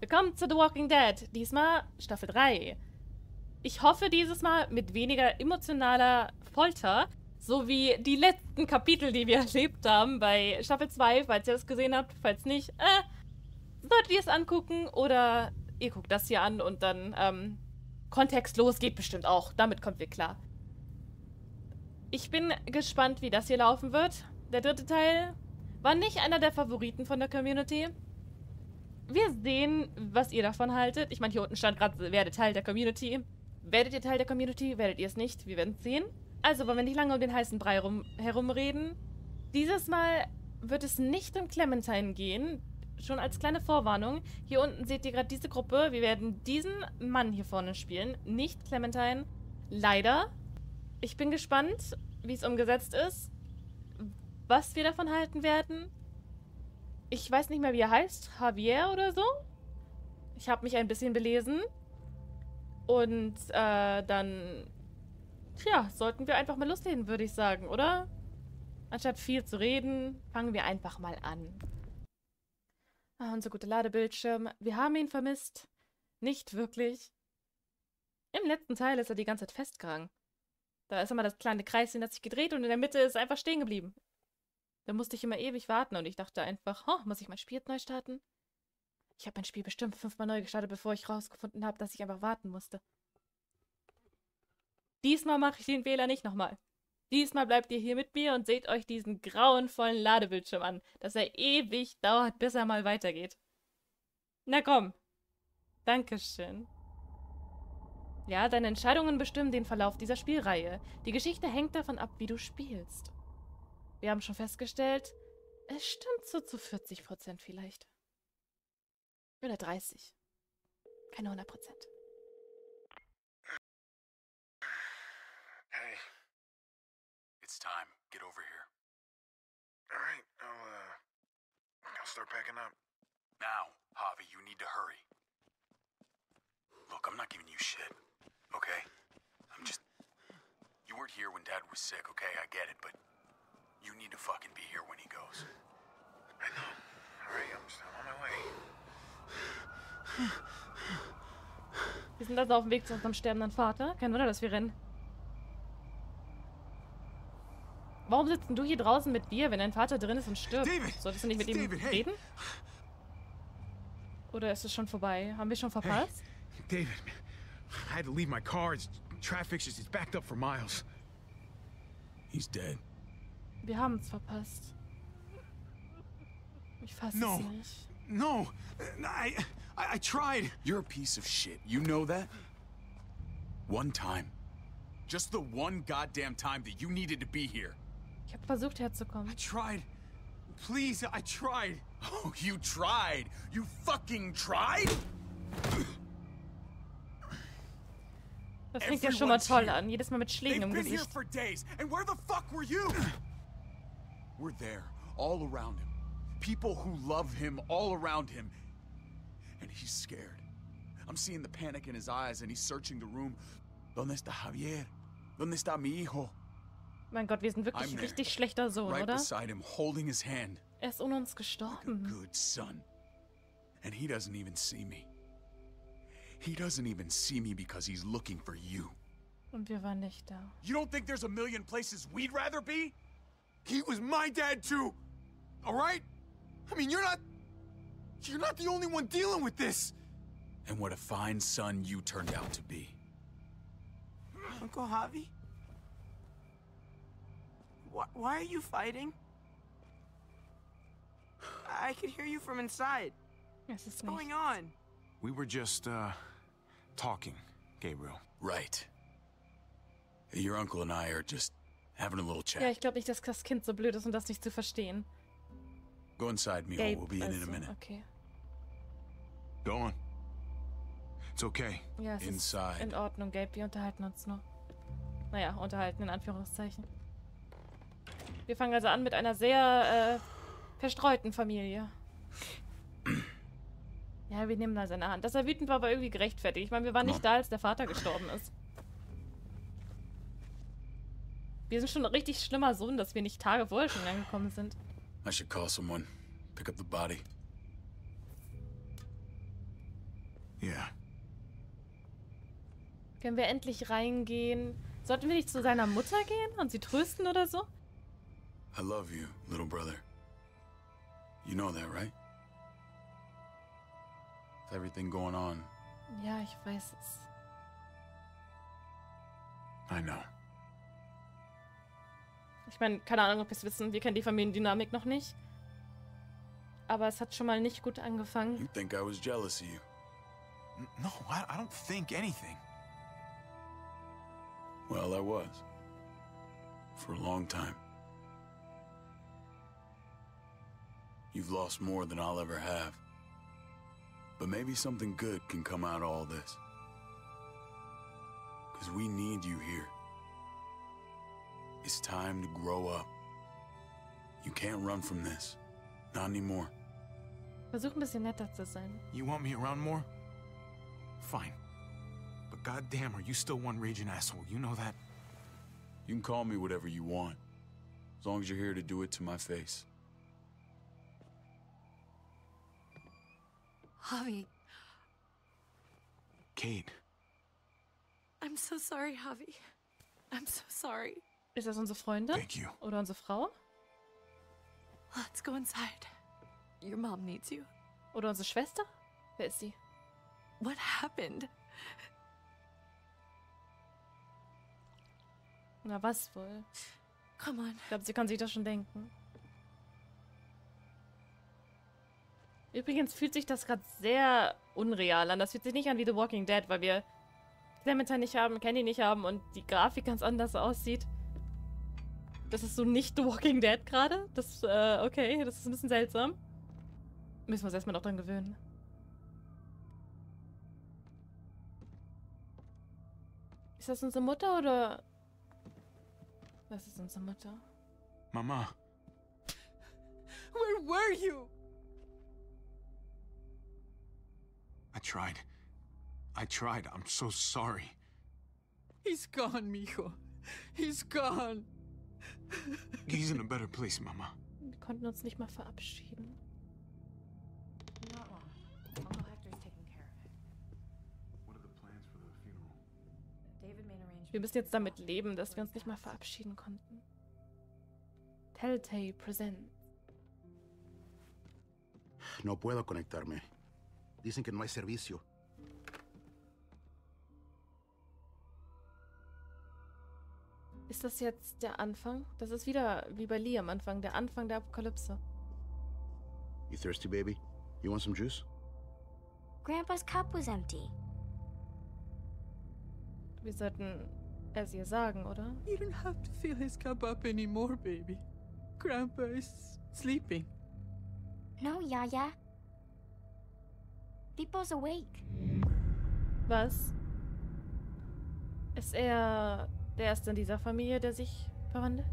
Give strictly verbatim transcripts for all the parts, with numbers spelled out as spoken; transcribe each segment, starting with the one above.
Willkommen zu The Walking Dead. Diesmal Staffel drei. Ich hoffe dieses Mal mit weniger emotionaler Folter, so wie die letzten Kapitel, die wir erlebt haben bei Staffel zwei, falls ihr das gesehen habt. Falls nicht, äh, solltet ihr es angucken oder ihr guckt das hier an und dann, ähm, kontextlos geht bestimmt auch. Damit kommt ihr klar. Ich bin gespannt, wie das hier laufen wird. Der dritte Teil war nicht einer der Favoriten von der Community. Wir sehen, was ihr davon haltet. Ich meine, hier unten stand gerade, werde Teil der Community. Werdet ihr Teil der Community? Werdet ihr es nicht? Wir werden es sehen. Also wollen wir nicht lange um den heißen Brei rum, herumreden. Dieses Mal wird es nicht um Clementine gehen. Schon als kleine Vorwarnung. Hier unten seht ihr gerade diese Gruppe. Wir werden diesen Mann hier vorne spielen. Nicht Clementine. Leider. Ich bin gespannt, wie es umgesetzt ist. Was wir davon halten werden. Ich weiß nicht mehr, wie er heißt. Javier oder so. Ich habe mich ein bisschen belesen. Und äh, dann, tja, sollten wir einfach mal loslegen, würde ich sagen, oder? Anstatt viel zu reden, fangen wir einfach mal an. Ah, unser guter Ladebildschirm. Wir haben ihn vermisst. Nicht wirklich. Im letzten Teil ist er die ganze Zeit festgehangen. Da ist immer das kleine Kreischen, das sich gedreht und in der Mitte ist er einfach stehen geblieben. Da musste ich immer ewig warten und ich dachte einfach, oh, muss ich mein Spiel jetzt neu starten? Ich habe mein Spiel bestimmt fünfmal neu gestartet, bevor ich rausgefunden habe, dass ich einfach warten musste. Diesmal mache ich den Fehler nicht nochmal. Diesmal bleibt ihr hier mit mir und seht euch diesen grauenvollen Ladebildschirm an, dass er ewig dauert, bis er mal weitergeht. Na komm. Dankeschön. Ja, deine Entscheidungen bestimmen den Verlauf dieser Spielreihe. Die Geschichte hängt davon ab, wie du spielst. Wir haben schon festgestellt, es stimmt so zu vierzig Prozent vielleicht. Oder dreißig. Keine hundert Prozent. Hey. It's time. Get over here. All right, I'll, uh, I'll start packing up. Now, Javi, you need to hurry. Look, I'm not giving you shit, okay? I'm just... You weren't here when Dad was sick, okay? I get it, but... You need to fucking be here when he goes. I know. All right, I'm just on my way. Wir sind also auf dem Weg zu unserem sterbenden Vater. Kein Wunder, dass wir rennen. Warum sitzt denn du hier draußen mit dir, wenn dein Vater drin ist und stirbt? David, Solltest du nicht mit ihm David, hey. reden? Oder ist es schon vorbei? Haben wir schon verpasst? Hey, David, I had to leave my car. It's, traffic's just, it's backed up for miles. He's dead. Wir haben es verpasst. Ich fasse No. es nicht. No, I, I, I tried. You're a piece of shit. You know that? One time. Just the one goddamn time that you needed to be here. Ich habe versucht I herzukommen. tried. Please, I tried. Oh, you tried? You fucking tried? Das fängt ja schon mal Everyone's toll here. an. Jedes Mal mit Schlägen They've im been here Gesicht. for days, and where the fuck were you? We're there, all around him. People who love him all around him. And he's scared. I'm seeing the panic in his eyes, and he's searching the room. ¿Dónde está Javier? ¿Dónde está mi hijo? Mein Gott, wir sind I'm wirklich ein there, richtig schlechter Sohn, right oder? beside him, holding his hand. Er ist ohne uns Like a gestorben. good son. And he doesn't even see me. He doesn't even see me because he's looking for you. Und wir waren nicht da. You don't think there's a million places we'd rather be? He was my dad too. All right? I mean, you're not... You're not the only one dealing with this. And what a fine son you turned out to be. Uncle Javi? Why, why are you fighting? I could hear you from inside. Es ist What's going nicht. on? We were just, uh, talking, Gabriel. Right. Your uncle and I are just having a little chat. Ja, ich glaube nicht, dass das Kind so blöd ist, um das nicht zu verstehen. Go inside, Mio. Gabe, We'll be in in a also, minute. okay. Go on. It's okay. Ja, es Inside. ist in Ordnung, Gabe. Wir unterhalten uns nur. Naja, unterhalten in Anführungszeichen. Wir fangen also an mit einer sehr äh, verstreuten Familie. Ja, wir nehmen da seine Hand. Dass er wütend war, war irgendwie gerechtfertigt. Ich meine, wir waren nicht da, als der Vater gestorben ist. Wir sind schon ein richtig schlimmer Sohn, dass wir nicht Tage vorher schon angekommen sind. I should call someone. Pick up the body. Yeah. Können wir endlich reingehen? Sollten wir nicht zu seiner Mutter gehen und sie trösten oder so? I love you, little brother. You know that, right? With everything going on. Ja, ich weiß es. I know. Ich meine, keine Ahnung, ob wir es wissen. Wir kennen die Familiendynamik noch nicht. Aber es hat schon mal nicht gut angefangen. You think I was jealous of you? N- No, I, I don't think anything. Well, I was. For a long time. You've lost more than I'll ever have. But maybe something good can come out of all this. Because we need you here. It's time to grow up. You can't run from this. Not anymore. Versuch ein bisschen netter zu sein. You want me around more? Fine. But goddamn, are you still one raging asshole? You know that? You can call me whatever you want. As long as you're here to do it to my face. Javi, Kate. I'm so sorry, Javi. I'm so sorry. Ist das unsere Freundin? Thank you. Oder unsere Frau? Let's go inside. Your mom needs you. Oder unsere Schwester? Wer ist sie? What happened? Na, was wohl? Come on. Ich glaube, sie kann sich das schon denken. Übrigens fühlt sich das gerade sehr unreal an. Das fühlt sich nicht an wie The Walking Dead, weil wir Clementine nicht haben, Kenny nicht haben und die Grafik ganz anders aussieht. Das ist so nicht The Walking Dead gerade. Das, äh, okay, das ist ein bisschen seltsam. Müssen wir uns erstmal noch dran gewöhnen. Ist das unsere Mutter oder... Das ist unsere Mutter. Mama. Where were you? I tried. I tried. I'm so sorry. He's gone, mijo. He's gone. He's in a better place, Mama. Wir konnten uns nicht mal verabschieden. Not long. Uncle Hector's taking care of it. What are the plans for the funeral? David made arrangements. Wir müssen jetzt damit leben, dass wir uns nicht mal verabschieden konnten. Telltale Presents. No puedo conectarme. Dicen que no hay servicio. Ist das jetzt der Anfang? Das ist wieder wie bei Lee am Anfang, der Anfang der Apokalypse. You thirsty, baby? You want some juice? Grandpa's cup was empty. Wir sollten es ihr sagen, oder? You don't have to fill his cup up anymore, baby. Grandpa is sleeping. No, Yaya. Pipo's awake. Was? Ist er der Erste in dieser Familie, der sich verwandelt?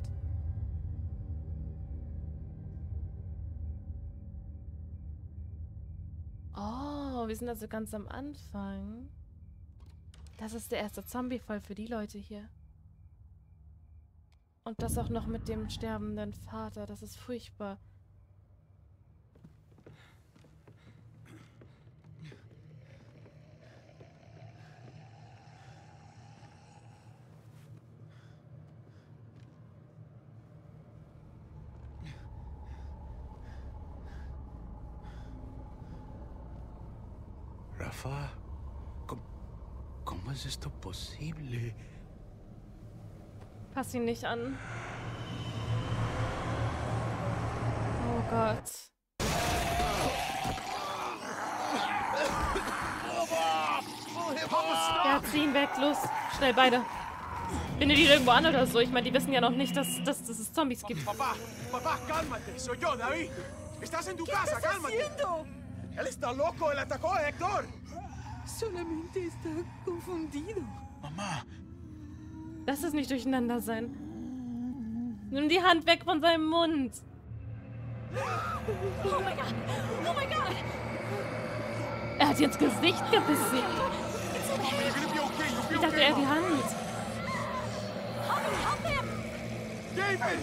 Oh, wir sind also ganz am Anfang. Das ist der erste Zombie-Fall für die Leute hier. Und das auch noch mit dem sterbenden Vater. Das ist furchtbar. Rafa, ¿cómo, cómo es esto posible? Pass ihn nicht an. Oh Gott. Ja, zieh ihn weg, los. Schnell, beide. Binde die irgendwo an oder so. Ich meine, die wissen ja noch nicht, dass, dass, dass es Zombies gibt. Papá, papá, cálmate. Soy yo, David. Estás en tu casa, cálmate. Él está loco. Él atacó a Héctor. Solamente está confundido. Mamá. Lass es nicht durcheinander sein. Nimm die Hand weg von seinem Mund. Oh my god! Oh my god! Er hat ihr ins Gesicht gebissen. Ich dachte, er hat die Hand. David!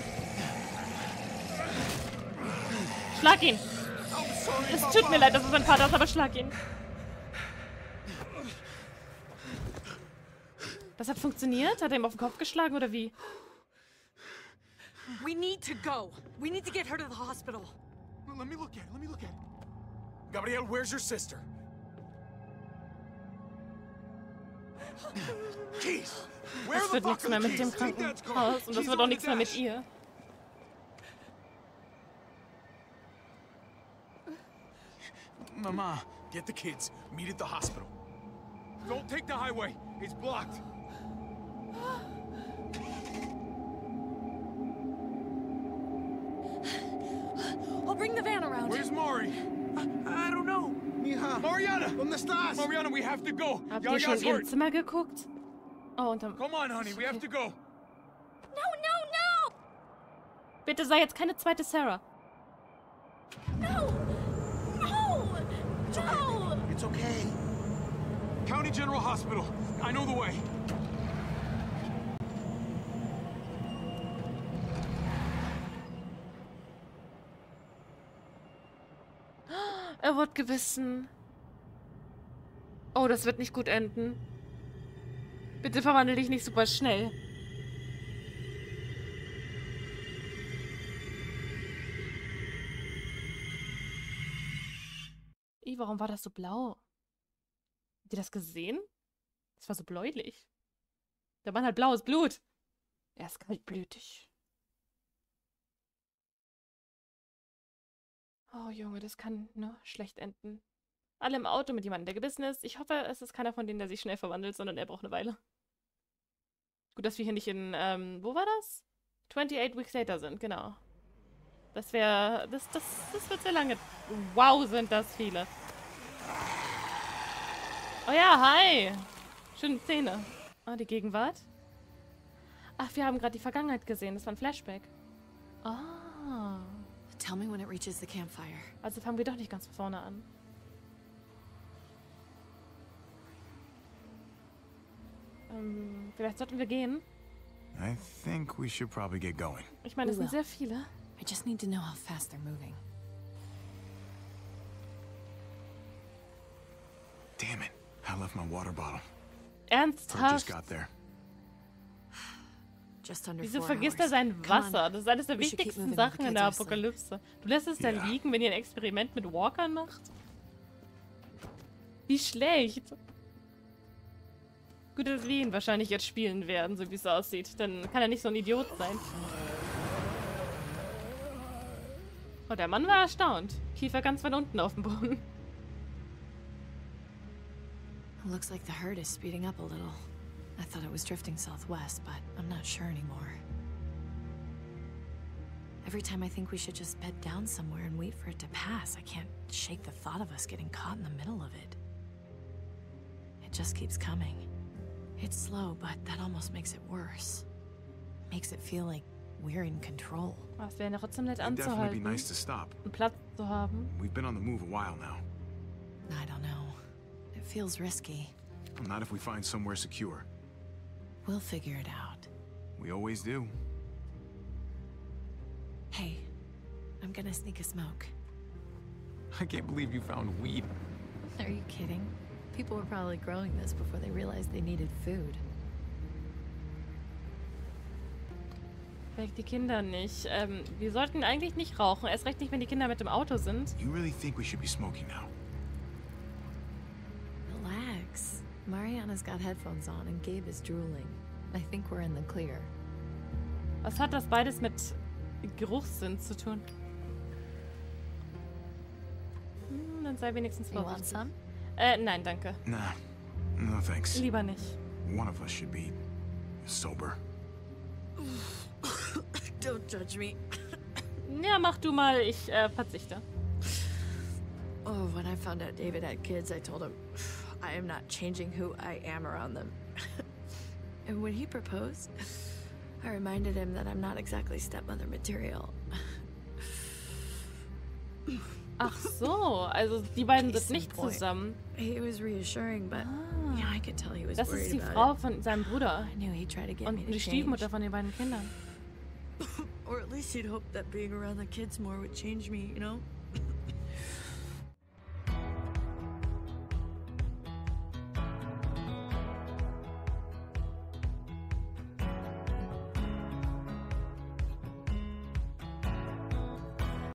Schlag ihn. Es tut mir leid, dass es sein Vater ist, aber schlag ihn. Das hat funktioniert? Hat er ihm auf den Kopf geschlagen oder wie? We need to go. We need to get her to the hospital. Let me look at it. Let me look at it. Gabriel, where's your sister? Keys. Where Das the wird fuck nichts are mehr the mit dem keys? Take Dad's car. Krankenhaus und das Keys wird auch on the nichts mehr mit dash. ihr. Mama, get the kids. Meet at the hospital. Don't take the highway. It's blocked. I'll bring the van around. Where's Mari? I don't know. Mija. Mariana! ¿Dónde estás? Mariana, we have to go. Habt ihr schon Yaya's in ihrem hurt. Zimmer geguckt? Oh, unterm... Come on, honey. We have to go. No, no, no! Bitte sei jetzt keine zweite Sarah. No! No! No! It's okay. County General Hospital. I know the way. Er wird gebissen. Oh, das wird nicht gut enden. Bitte verwandle dich nicht super schnell. Ih, warum war das so blau? Habt ihr das gesehen? Das war so bläulich. Der Mann hat blaues Blut. Er ist kaltblütig. Oh Junge, das kann nur schlecht enden. Alle im Auto mit jemandem, der gebissen ist. Ich hoffe, es ist keiner von denen, der sich schnell verwandelt, sondern er braucht eine Weile. Gut, dass wir hier nicht in, ähm, wo war das? twenty-eight Weeks Later sind, genau. Das wäre, das, das, das wird sehr lange. Wow, sind das viele. Oh ja, hi. Schöne Szene. Ah, die Gegenwart. Ach, wir haben gerade die Vergangenheit gesehen. Das war ein Flashback. Ah. Tell me when it reaches the campfire. Also fangen wir doch nicht ganz von vorne an. Ähm, vielleicht sollten wir gehen. I think we should probably get going. Ich meine, es We sind will. sehr viele. I just need to know how fast they're moving. Damn it. I left my water bottle. Kurt just Ernsthaft? got there. Just under Wieso four vergisst er hours. sein Come on. Wasser? Das ist eines der We should keep wichtigsten moving, Sachen the in kids der are asleep. Apokalypse. Du lässt es da Ja. liegen, wenn ihr ein Experiment mit Walkern macht? Wie schlecht. Gut, dass wir ihn wahrscheinlich jetzt spielen werden, so wie es aussieht. Dann kann er nicht so ein Idiot sein. Oh, der Mann war erstaunt. Kiefer ganz weit unten auf dem Boden. Looks like the herd is speeding up a little. I thought it was drifting southwest, but I'm not sure anymore. Every time I think we should just bed down somewhere and wait for it to pass, I can't shake the thought of us getting caught in the middle of it. It just keeps coming. It's slow, but that almost makes it worse. Makes it feel like we're in control. Oh, es wäre trotzdem nett It'd definitely be anzuhalten. nice to stop. Einen Platz zu haben. We've been on the move a while now. I don't know. It feels risky. Well, not if we find somewhere secure. We'll figure it out. We always do. Hey, I'm gonna sneak a smoke. I can't believe you found weed. Are you kidding? People were probably growing this before they realized they needed food. Weg die Kinder nicht. Ähm, wir sollten eigentlich nicht rauchen. Erst recht nicht, wenn die Kinder mit dem Auto sind. You really think we should be smoking now? Relax. Mariana's got headphones on and Gabe is drooling. I think we're in the clear. Was hat das beides mit Geruchssinn zu tun? Hm, dann sei wenigstens You want vorsichtig. some? Äh, nein, danke. Nah. No thanks. Lieber nicht. One of us should be sober. Don't judge me. Ja, mach du mal, ich äh, verzichte. Oh, when I found out David had kids, I told him I am not changing who I am around them. And when he proposed, I reminded him that I'm not exactly stepmother material. Ach so, also die beiden Case sind in nicht point. zusammen. He was reassuring, but Ah. yeah, I could tell he was Das worried ist die about Frau it. von seinem Bruder. I knew he'd try to get me Und to die change. Stiefmutter von den beiden Kindern. Or at least he'd hoped that being around the kids more would change me, you know?